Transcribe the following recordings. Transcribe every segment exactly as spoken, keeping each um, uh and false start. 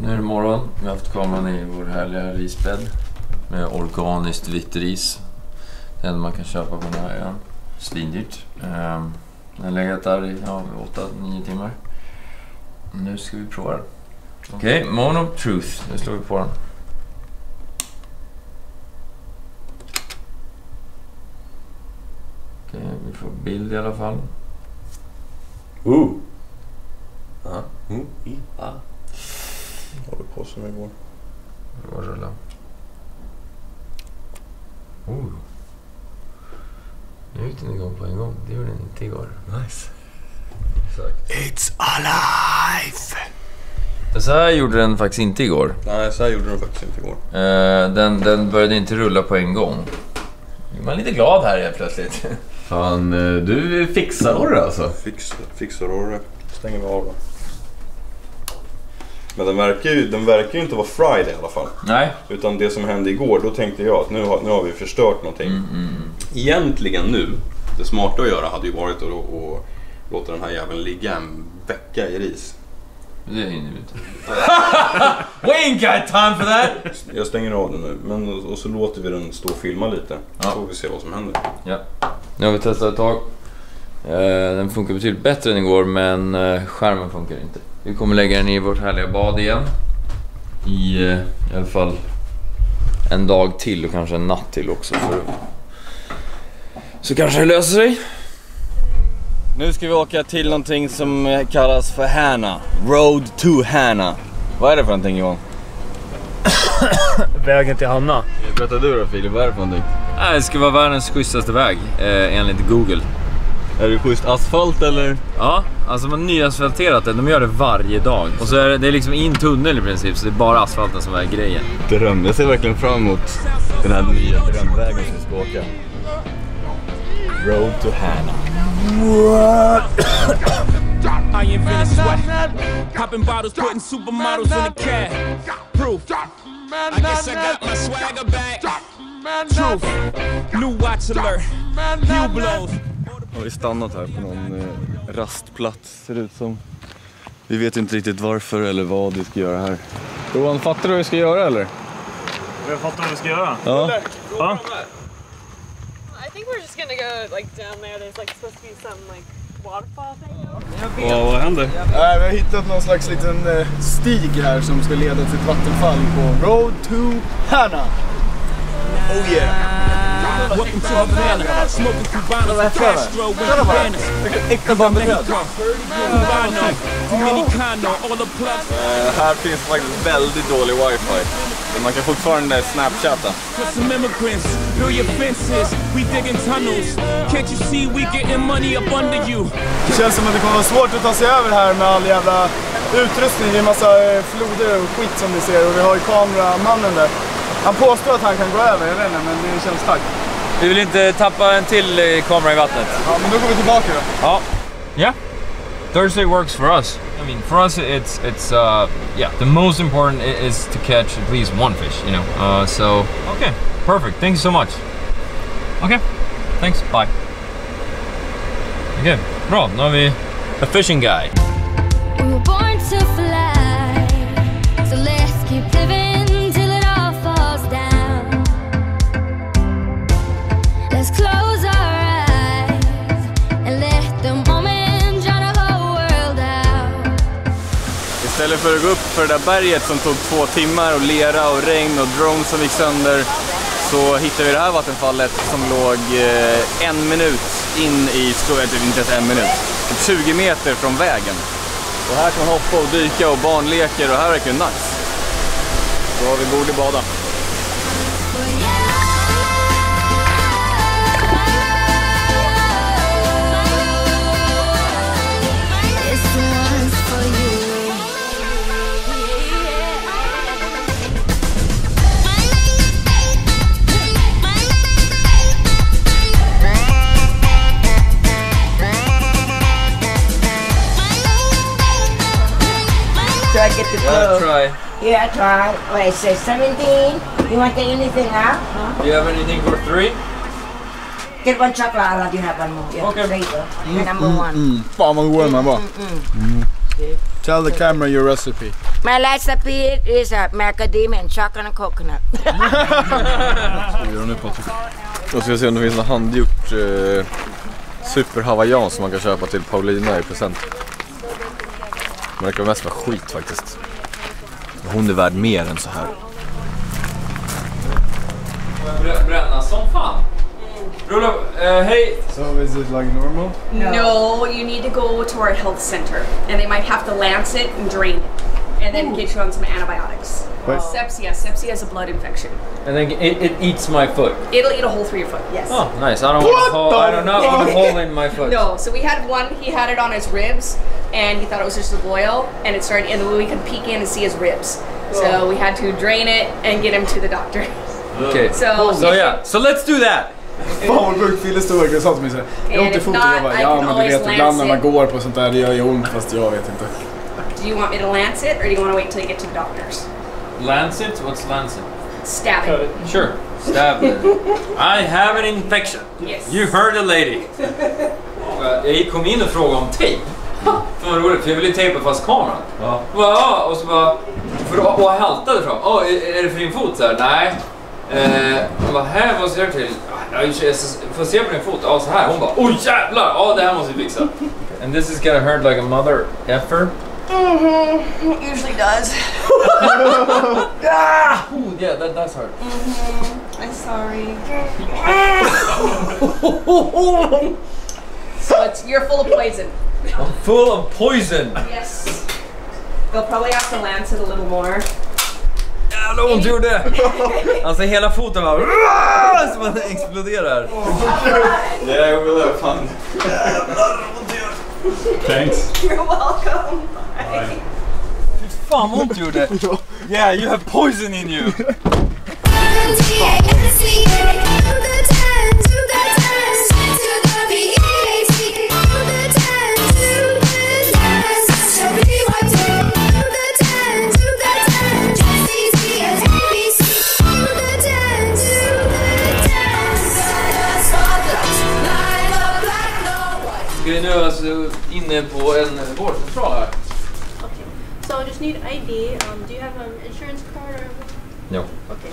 Nu är det morgon. Vi har haft kameran i vår härliga risbädd med organiskt vitt ris. Det enda man kan köpa på den här ön. Svindyrt. Um, den har legat där i ja, åtta nio timmar. Nu ska vi prova den. Okej, okay, Moan of Truth. Nu slår vi på den. Okej, okay, vi får bild i alla fall. Ooh. Ja. Mm. Ja. Håller på som igår. Det var rulla. Oh. Nu gick den igång på en gång. Det gjorde den inte igår. Nice. Exakt. It's alive! Så här gjorde den faktiskt inte igår. Nej, så här gjorde den faktiskt inte igår. Uh, den, den började inte rulla på en gång. Man är lite glad här helt plötsligt. Fan, du fixar det alltså. Fix, fixar det. Stänger vi av då. Men den verkar ju, den verkar ju inte vara fried i alla fall. Nej. Utan det som hände igår, då tänkte jag att nu har, nu har vi förstört någonting. Mm, mm. Egentligen nu, det smarta att göra hade ju varit att, att låta den här jäveln ligga en vecka i ris. Det hinner vi inte. We ain't got time for that! Jag stänger av den nu, men, och så låter vi den stå och filma lite. Ja. Så får vi se vad som händer. Ja. Nu har vi testat ett tag. Uh, den funkar betydligt bättre än igår, men uh, skärmen funkar inte. Vi kommer lägga den i vårt härliga bad igen. I, uh, i alla fall en dag till och kanske en natt till också. För... Så kanske det löser sig. Nu ska vi åka till någonting som kallas för Härna. Road to Härna. Vad är det för någonting, Johan? Vägen till Hanna. Berätta du då, Filip, vad är det för någonting? Nej, det ska vara världens schysstaste väg, eh, enligt Google. Är det schysst asfalt eller? Ja, alltså man nyasfalterat det, de gör det varje dag. Och så är det, det är liksom in tunnel i princip, så det är bara asfalten som är grejen. Dröm, jag ser verkligen fram emot den här nya drömvägen som vi ska åka. Road to Härna. I invented sweat, popping bottles, putting supermodels in the cab. Proof. I guess I got my swagger back. Truth. New watch alert. New blows. Har vi stannat här på någon eh, rastplats, ser ut som. Vi vet inte riktigt varför eller vad vi ska göra här. Johan, fattar du vad vi ska göra eller? Jag fattar vad vi ska göra. Ja. Ja. I think we're just gonna go like down there. There's like supposed to be some like waterfall thing. Vad, vad händer? Äh, vi har hittat någon slags liten eh, stig här som ska leda till ett vattenfall på Road to Härna. Oh yeah! Welcome to Havana. Smoking Cubanos with Castro and Cubanos. Äkta bambubröd. Cubano, Dominicano, all the plugs. Uh, här finns faktiskt väldigt dålig wifi. Men man kan fortfarande snapchatta. Put some immigrants, build your fences. We digging tunnels. Can't you see we getting money up under you? Det känns som att det kommer vara svårt att ta sig över här med all jävla utrustning. Det är en massa eh, floder och skit som ni ser. Och vi har ju kameramannen där. Han påstår att han kan gå över, jag vet inte, men det känns tack. Vi vill inte tappa en till kamera i vattnet. Ja, men då går vi tillbaka då. Ja. Yeah. Thursday works for us. I mean, for us it's it's uh yeah, the most important is to catch at least one fish, you know. Uh so okay, perfect. Thank you so much. Okay. Thanks. Bye. Okay. Bra, nu har vi a fishing guy. We were born to fly. So let's keep living till it all falls down. Let's close our eyes and let the moment drown the whole world out. Istället för att gå upp för det där berget som tog två timmar och lera och regn och drones som gick sönder, så hittade vi det här vattenfallet som låg eh, en minut in i skogen, inte ens en minut, tjugo meter från vägen. Och här kan man hoppa och dyka och barnleker och här verkar det nice. Så vi borde bada. So I get the I'll blue. try. Yeah, I try. Wait, say seventeen. You want to take anything out? Huh? Do you have anything for three? Get one chocolate, I'll have you have one more. Yeah, Okay. there you go. You're number one. Mm. Fan vad god den här var. Mm, mm. Okay. Tell the camera your recipe. My recipe is a macadamia and chocolate and coconut. Och ska vi se om det finns något handgjort eh, super hawaiian som man kan köpa till Paulina i present. Det verkar mest vara skit faktiskt. Hon är värd mer än så här. Bränna som fan. Rulla, uh, hey. So is it like normal? No. no, you need to go to our health center, and they might have to lance it and drain it, and then get you on some antibiotics. What? Sepsia. Sepsia is a blood infection. And then it, it eats my foot. It'll eat a hole through your foot. Yes. Oh, nice. I don't want a hole. I don't know. Want a hole in my foot. No. So we had one. He had it on his ribs, and he thought it was just a boil, and it started. And we could peek in and see his ribs. So we had to drain it and get him to the doctor. Okay. So, so yeah. So let's do that. Fan vad sjukt, Fille stod verkligen sa till mig såhär. Jag har ont i foten och jag bara, ja men du vet ibland när man går på sånt där det gör ju ont fast jag vet inte. Do you want me to lance it or do you want to wait till you get to the doctors? Lance it? What's lance it? Stabbing. Sure. Stab it. I have an infection. Yes. You heard the lady. Jag kom in och frågade om tejp. Fan vad roligt, för jag ville tejpa fast kameran. Ja. Ja, och så bara, för att och haltade fram. Åh, är det för din fot så här? Nej. Eh, hon bara, här, vad ser du till? Jag får se på din fot. Ja, så här. Hon bara, oj jävlar! Ja, det här måste vi fixa. And this is gonna hurt like a mother effer. Mm-hmm. It usually does. Ah! Ooh, yeah, that does hurt. Mm-hmm. I'm sorry. So it's, you're full of poison. I'm full of poison. Yes. They'll probably have to lance it a little more. Jävlar ont gjorde det. Alltså hela foten bara som man exploderar. Yeah, jag vill ha fan. Jävlar ont gjorde. Thanks. You're welcome. Bye. Fy fan vad ont gjorde. Yeah, you have poison in you. Vi är nu alltså inne på en vårdcentral här. Okay. So I just need I D. Um, do you have an insurance card or? No. Okay.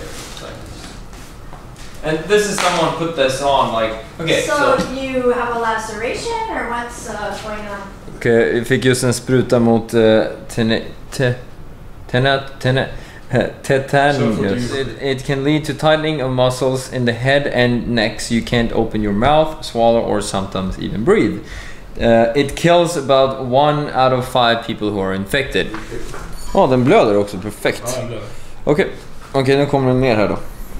And this is someone put this on like. Okay. So, So, do you have a laceration or what's uh, going on? okay, vi fick just en spruta mot uh, tene, te, tena, tena, tetanus. It, it can lead to tightening of muscles in the head and neck, so you can't open your mouth, swallow, or sometimes even breathe. Uh, it kills about one out of five people who are infected. Ja, oh, den blöder också, perfekt. Ja, den blöder. Okej, okay. okay, nu kommer den ner här då.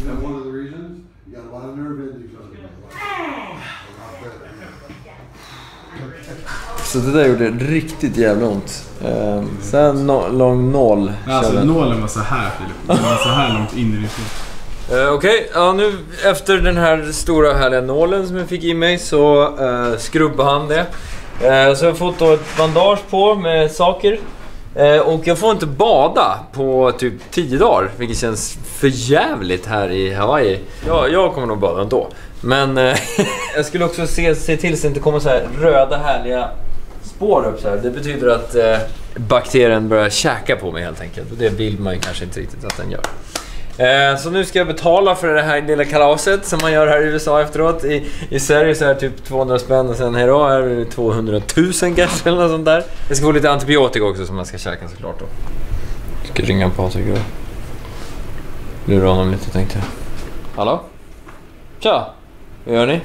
Så det där gjorde riktigt jävla ont. Um, sen no, lång nål. Alltså nålen var så här, Filip. Den var så här långt in i din fot. Uh, Okej, okay. Ja, nu efter den här stora härliga nålen som jag fick i mig så uh, skrubbade han det. Uh, så jag har fått då ett bandage på med saker. Uh, och jag får inte bada på typ tio dagar, vilket känns för jävligt här i Hawaii. Ja, jag kommer nog bada ändå. Men uh, jag skulle också se, se till så att det inte kommer så här röda härliga spår upp så här. Det betyder att uh, bakterien börjar käka på mig helt enkelt. Och det vill man ju kanske inte riktigt att den gör. Eh, så nu ska jag betala för det här lilla kalaset som man gör här i U S A efteråt. I, i Sverige så är det typ tvåhundra spänn och sen här då är det tvåhundratusen kanske eller något sånt där. Jag ska få lite antibiotika också som man ska käka såklart då. Jag ska ringa Patrik och lura honom lite tänkte jag. Hallå? Tja! Vad gör ni?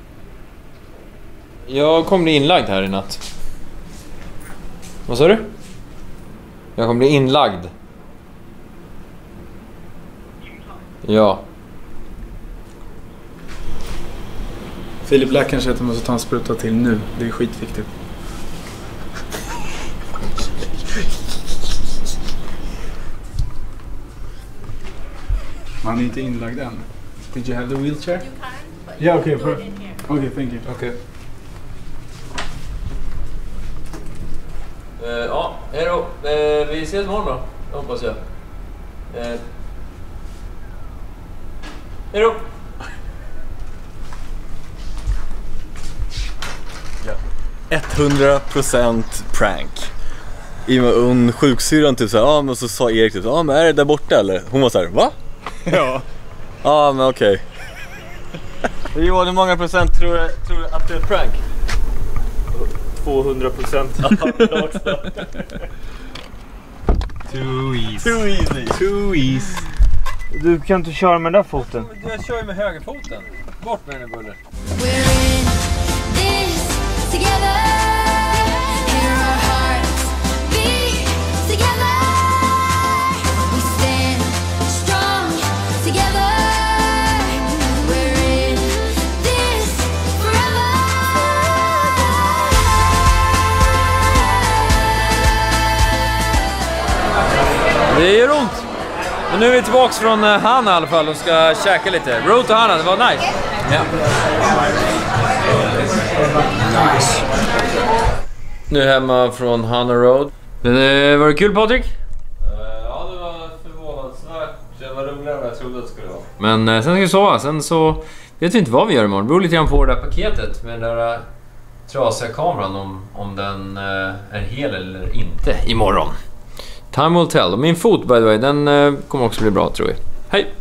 Jag kommer bli inlagd här i natt. Vad sa du? Jag kommer bli inlagd. Ja. Filip läkaren säger att man måste ta en spruta till nu. Det är skitviktigt. Man är inte inlagd än. Did you have the wheelchair? You can, but Yeah, you okay, do per- it in here. Okay, thank you. Okej. Okay. Uh, ja, hej då. Uh, vi ses imorgon då, hoppas jag. Uh, hej då. hundra procent prank. i hon sjuksyrran typ såhär, ja men så sa Erik typ, ja men är det där borta eller? Hon var såhär, va? Ja. Ja men okej. Okay. Johan, hur många procent tror du, tror du att det är ett prank? tvåhundra procent. Too easy. Too easy. Too easy. Du kan inte köra med den där foten. Jag kör ju med högerfoten. Bort med den, Buller. Det gör ont. Men nu är vi tillbaka från Hanna i alla fall och ska käka lite. Road to Hanna, det var nice. Ja. Nice. Nu hemma från Hanna Road. Men, var det kul, Patrik? Uh, ja, det var förvånansvärt. Det var roligare än jag trodde att det skulle vara. Men uh, sen ska vi sova. Sen så vet vi inte vad vi gör imorgon. Det beror lite grann på det där paketet med den där uh, trasiga kameran. Om, om den uh, är hel eller inte imorgon. Time will tell. Min fot, by the way, den uh, kommer också bli bra, tror jag. Hej!